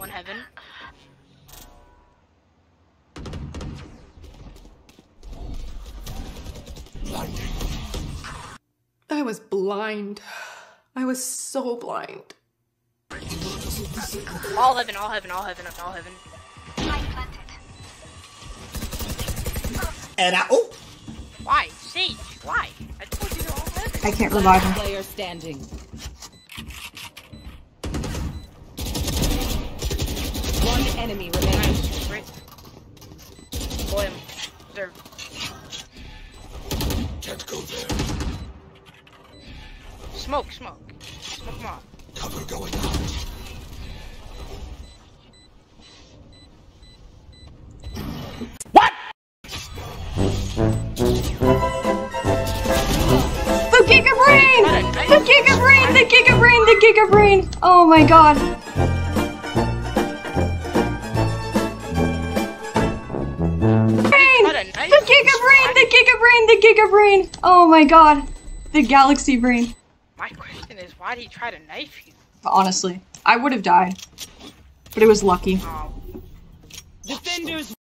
One heaven. I was blind. I was so blind. All heaven, all heaven, all heaven, all heaven. And oh! Why? Sage, why? I told you they're all heaven. I can't revive him. Player standing. One enemy remains. Great. Boy, they're... Can't go there. Smoke, smoke. Smoke them all. Cover going out. The Giga Brain! The Giga Brain! The Giga Brain! The Giga Brain! Oh my god. The Giga Brain! The Giga Brain! The Giga Brain! Oh my god. The Galaxy Brain. My question is, why did he try to knife you? Honestly, I would have died. But it was lucky. Oh. Defenders